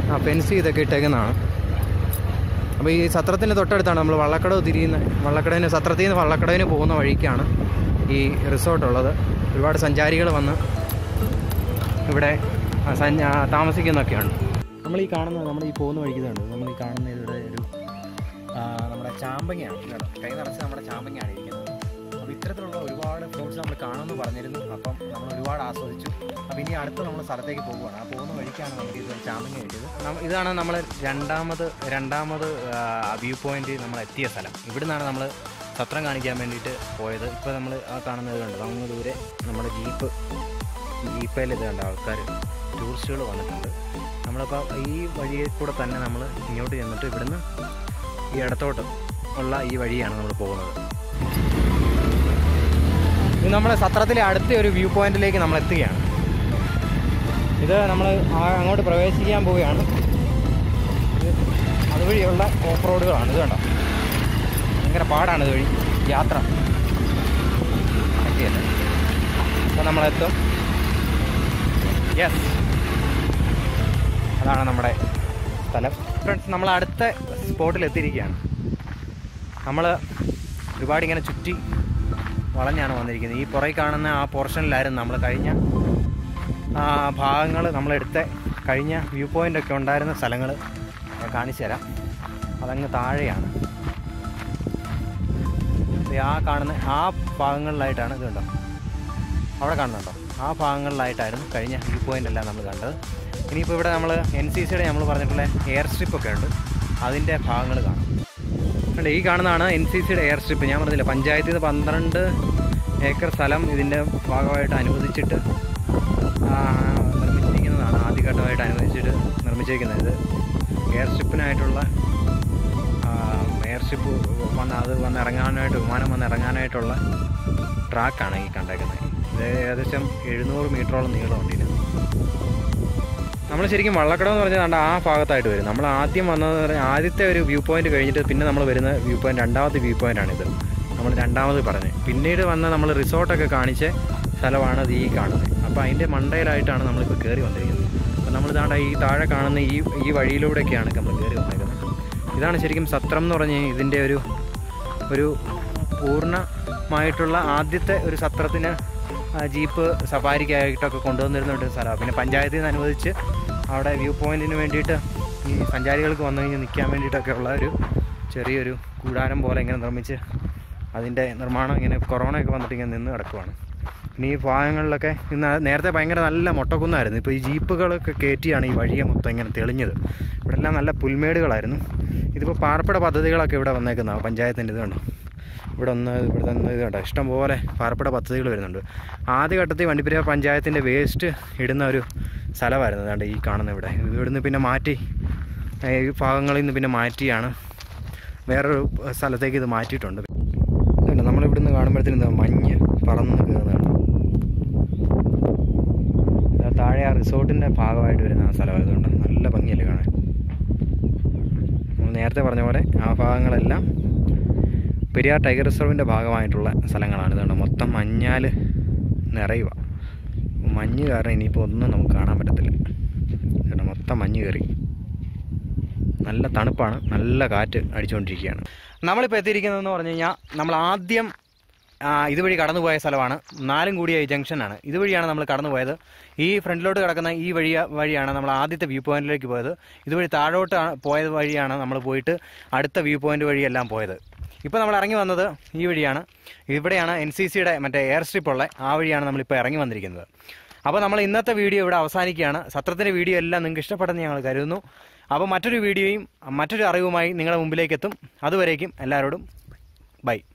ആ ഫെൻസ് ഇതൊക്കെ ഇട്ടേക്കുന്നതാണ്. അപ്പോൾ ഈ സത്രത്തിൻ്റെ തൊട്ടടുത്താണ് നമ്മൾ വള്ളക്കടവ് തിരിയുന്ന വള്ളക്കടവിന് സത്രത്തിൽ നിന്ന് വള്ളക്കടവിന് പോകുന്ന വഴിക്കാണ് ഈ റിസോർട്ടുള്ളത്. ഒരുപാട് സഞ്ചാരികൾ വന്ന് ഇവിടെ താമസിക്കുന്നൊക്കെയാണ്. നമ്മൾ ഈ കാണുന്നത് നമ്മൾ ഈ പോകുന്ന വഴിക്ക് കണ്ടു. നമ്മൾ ഈ കാണുന്ന ഇവിടെ ഒരു നമ്മുടെ ചാമ്പങ്ങയാണ് കേട്ടോ. കൈ നിറച്ച് നമ്മുടെ ചാമ്പങ്ങയാണ് ഇരിക്കുന്നത്. അപ്പോൾ ഇത്തരത്തിലുള്ള ഒരുപാട് ഫ്രൂട്ട്സ് നമ്മൾ കാണുമെന്ന് പറഞ്ഞിരുന്നു. അപ്പം നമ്മൾ ഒരുപാട് ആസ്വദിച്ചു. അപ്പോൾ ഇനി അടുത്ത് നമ്മൾ സ്ഥലത്തേക്ക് പോകുകയാണ്. ആ പോകുന്ന വഴിക്കാണ് നമുക്ക് ഇത് ചാമ്പങ്ങ കിട്ടിയത്. ഇതാണ് നമ്മൾ രണ്ടാമത് രണ്ടാമത് വ്യൂ പോയിന്റ് നമ്മൾ എത്തിയ സ്ഥലം. ഇവിടെ നിന്നാണ് നമ്മൾ സത്രം കാണിക്കാൻ വേണ്ടിയിട്ട് പോയത്. ഇപ്പോൾ നമ്മൾ ആ കാണുന്നത് കണ്ടു. അങ്ങ് ദൂരെ നമ്മുടെ ജീപ്പ് ജീപ്പയിൽ ഇത് കണ്ട ആൾക്കാർ ടൂറിസ്റ്റുകൾ വന്നിട്ടുണ്ട്. നമ്മളിപ്പോൾ ഈ വഴിയിൽ കൂടെ തന്നെ നമ്മൾ ഇങ്ങോട്ട് ചെന്നിട്ട് ഇവിടുന്ന് ഈ ഇടത്തോട്ട് ഉള്ള ഈ വഴിയാണ് നമ്മൾ പോകുന്നത്. ഇത് നമ്മുടെ സത്രത്തിലെ അടുത്ത ഒരു വ്യൂ പോയിന്റിലേക്ക് നമ്മൾ എത്തുകയാണ്. ഇത് നമ്മൾ അങ്ങോട്ട് പ്രവേശിക്കാൻ പോവുകയാണ്. ഇത് അതുവഴിയുള്ള ഓഫ് റോഡുകളാണ്. ഇത് കണ്ടോ, ഭയങ്കര പാടാണ് ഇതുവഴി യാത്ര പറ്റിയല്ലേ. അപ്പോൾ നമ്മളെത്തും. യെസ്, അതാണ് നമ്മുടെ സ്ഥലം. ഫ്രണ്ട്സ്, നമ്മൾ അടുത്ത സ്പോട്ടിൽ എത്തിയിരിക്കുകയാണ്. നമ്മൾ ഒരുപാട് ഇങ്ങനെ ചുറ്റി വളഞ്ഞാണ് വന്നിരിക്കുന്നത്. ഈ പുറകെ കാണുന്ന ആ പോർഷനിലായിരുന്നു നമ്മൾ കഴിഞ്ഞ ഭാഗങ്ങൾ നമ്മളെടുത്ത കഴിഞ്ഞ വ്യൂ പോയിൻ്റൊക്കെ ഉണ്ടായിരുന്ന സ്ഥലങ്ങൾ ഞാൻ കാണിച്ചു തരാം. അതങ്ങ് താഴെയാണ്. ആ കാണുന്ന ആ ഭാഗങ്ങളിലായിട്ടാണ് ഇത് കണ്ടോ, അവിടെ കാണുന്നുണ്ടോ, ആ ഭാഗങ്ങളിലായിട്ടായിരുന്നു കഴിഞ്ഞ വ്യൂ പോയിൻ്റ് എല്ലാം നമ്മൾ കണ്ടത്. ഇനിയിപ്പോൾ ഇവിടെ നമ്മൾ എൻ സി സിയുടെ നമ്മൾ പറഞ്ഞിട്ടുള്ള എയർ സ്ട്രിപ്പൊക്കെ ഉണ്ട്, അതിൻ്റെ ഭാഗങ്ങൾ കാണാം. ഉണ്ട്, ഈ കാണുന്നതാണ് എൻ സി സിയുടെ എയർ സ്ട്രിപ്പ്. ഞാൻ പറഞ്ഞില്ല, പഞ്ചായത്തിൽ നിന്ന് പന്ത്രണ്ട് ഏക്കർ സ്ഥലം ഇതിൻ്റെ ഭാഗമായിട്ട് അനുവദിച്ചിട്ട് നിർമ്മിച്ചിരിക്കുന്നതാണ്. ആദ്യഘട്ടമായിട്ട് അനുവദിച്ചിട്ട് നിർമ്മിച്ചിരിക്കുന്നത്. ഇത് എയർ സ്ട്രിപ്പിനായിട്ടുള്ള എയർ സ്ട്രിപ്പ് വന്ന് അത് വന്ന് ഇറങ്ങാനായിട്ട് വിമാനം വന്ന് ഇറങ്ങാനായിട്ടുള്ള ട്രാക്കാണ് ഈ കണ്ടേക്കുന്നത്. ഇത് ഏകദേശം എഴുന്നൂറ് മീറ്ററോളം നീളമുണ്ട് ഇതിന്. നമ്മൾ ശരിക്കും വള്ളക്കടവ് എന്ന് പറഞ്ഞാൽ ആ ഭാഗത്തായിട്ട് വരും. നമ്മൾ ആദ്യം വന്നതെന്ന് പറഞ്ഞാൽ ആദ്യത്തെ ഒരു വ്യൂ പോയിന്റ് കഴിഞ്ഞിട്ട് പിന്നെ നമ്മൾ വരുന്ന വ്യൂ പോയിന്റ് രണ്ടാമത്തെ വ്യൂ പോയിൻ്റാണിത്. നമ്മൾ രണ്ടാമത് പറഞ്ഞ് പിന്നീട് വന്ന നമ്മൾ റിസോർട്ടൊക്കെ കാണിച്ച സ്ഥലമാണ് ഇത് ഈ കാണുന്നത്. അപ്പോൾ അതിൻ്റെ മണ്ടയിലായിട്ടാണ് നമ്മളിപ്പോൾ കയറി വന്നിരിക്കുന്നത്. അപ്പോൾ നമ്മൾ ഇതാണ്ട് ഈ താഴെ കാണുന്ന ഈ ഈ വഴിയിലൂടെയൊക്കെയാണ് നമ്മൾ കയറി വന്നിരിക്കുന്നത്. ഇതാണ് ശരിക്കും സത്രം എന്ന് പറഞ്ഞ് ഇതിൻ്റെ ഒരു ഒരു പൂർണ്ണമായിട്ടുള്ള ആദ്യത്തെ ഒരു സത്രത്തിന് ജീപ്പ് സഫാരിക്കായിട്ടൊക്കെ കൊണ്ടുവന്നിരുന്ന ഒരു സ്ഥലമാണ്. പിന്നെ പഞ്ചായത്തിൽ നിന്ന് അനുവദിച്ച് അവിടെ വ്യൂ പോയിൻറ്റിന് വേണ്ടിയിട്ട് ഈ സഞ്ചാരികൾക്ക് വന്നു കഴിഞ്ഞ് നിൽക്കാൻ വേണ്ടിയിട്ടൊക്കെ ഉള്ള ഒരു ചെറിയൊരു കൂടാരം പോലെ ഇങ്ങനെ നിർമ്മിച്ച് അതിൻ്റെ നിർമ്മാണം ഇങ്ങനെ കൊറോണയൊക്കെ വന്നിട്ട് ഇങ്ങനെ നിന്ന് കിടക്കുവാണ്. ഇനി ഈ ഭാഗങ്ങളിലൊക്കെ ഇന്ന് നേരത്തെ ഭയങ്കര നല്ല മൊട്ടക്കുന്നായിരുന്നു. ഇപ്പോൾ ഈ ജീപ്പുകളൊക്കെ കയറ്റിയാണ് ഈ വഴിയെ മൊത്തം ഇങ്ങനെ തെളിഞ്ഞത്. ഇവിടെ എല്ലാം നല്ല പുൽമേടുകളായിരുന്നു. ഇതിപ്പോൾ പാർപ്പിട പദ്ധതികളൊക്കെ ഇവിടെ വന്നേക്കുന്നതാണ് പഞ്ചായത്തിൻ്റെ. ഇത് കണ്ടോ, ഇവിടെ ഒന്ന് ഇവിടെ നിന്ന് ഇത് കണ്ടോ, ഇഷ്ടംപോലെ പാർപ്പിട പദ്ധതികൾ വരുന്നുണ്ട്. ആദ്യഘട്ടത്തിൽ വണ്ടിപ്പെരിയാർ പഞ്ചായത്തിൻ്റെ വേസ്റ്റ് ഇടുന്ന ഒരു സ്ഥലമായിരുന്നു അതുകൊണ്ട് ഈ കാണുന്ന ഇവിടെ. ഇവിടുന്ന് പിന്നെ മാറ്റി ഈ ഭാഗങ്ങളിൽ നിന്ന് പിന്നെ മാറ്റിയാണ് വേറൊരു സ്ഥലത്തേക്ക് ഇത് മാറ്റിയിട്ടുണ്ട്. ഇതുണ്ട്, നമ്മളിവിടുന്ന് കാണുമ്പോഴത്തേനും എന്താ മഞ്ഞ് പറന്ന് കയറുന്നതാണ്. താഴെ ആ റിസോർട്ടിൻ്റെ ഭാഗമായിട്ട് വരുന്ന ആ സ്ഥലമായതുകൊണ്ട് നല്ല ഭംഗിയല്ലേ കാണാൻ. നമ്മൾ നേരത്തെ പറഞ്ഞ പോലെ ആ ഭാഗങ്ങളെല്ലാം പെരിയാർ ടൈഗർ റിസർവിൻ്റെ ഭാഗമായിട്ടുള്ള സ്ഥലങ്ങളാണ്. ഇതുകൊണ്ട് മൊത്തം മഞ്ഞാൽ നിറയുക. മഞ്ഞ് കാരണം ഇനിയിപ്പോൾ ഒന്നും നമുക്ക് കാണാൻ പറ്റത്തില്ല. കാരണം മൊത്തം മഞ്ഞ് കയറി നല്ല തണുപ്പാണ്, നല്ല കാറ്റ് അടിച്ചുകൊണ്ടിരിക്കുകയാണ്. നമ്മളിപ്പോൾ എത്തിയിരിക്കുന്നതെന്ന് പറഞ്ഞു കഴിഞ്ഞാൽ നമ്മൾ ആദ്യം ഇതുവഴി കടന്നുപോയ സ്ഥലമാണ്. നാലും കൂടിയ ഈ ജംഗ്ഷനാണ്. ഇതുവഴിയാണ് നമ്മൾ കടന്നുപോയത്. ഈ ഫ്രണ്ടിലോട്ട് കിടക്കുന്ന ഈ വഴി വഴിയാണ് നമ്മൾ ആദ്യത്തെ വ്യൂ പോയിന്റിലേക്ക് പോയത്. ഇതുവഴി താഴോട്ട് പോയത് വഴിയാണ് നമ്മൾ പോയിട്ട് അടുത്ത വ്യൂ പോയിന്റ് വഴിയെല്ലാം പോയത്. ഇപ്പോൾ നമ്മൾ ഇറങ്ങി വന്നത് ഈ വഴിയാണ്. ഇവിടെയാണ് എൻ സി സിയുടെ മറ്റേ എയർ സ്ട്രിപ്പ് ഉള്ളത്. ആ വഴിയാണ് നമ്മളിപ്പോൾ ഇറങ്ങി വന്നിരിക്കുന്നത്. അപ്പോൾ നമ്മൾ ഇന്നത്തെ വീഡിയോ ഇവിടെ അവസാനിക്കുകയാണ്. സത്രത്തിൻ്റെ വീഡിയോ എല്ലാം നിങ്ങൾക്ക് ഇഷ്ടപ്പെട്ടെന്ന് ഞങ്ങൾ കരുതുന്നു. അപ്പോൾ മറ്റൊരു വീഡിയോയും മറ്റൊരു അറിവുമായി നിങ്ങളുടെ മുമ്പിലേക്ക് എത്തും. അതുവരേക്കും എല്ലാവരോടും ബൈ.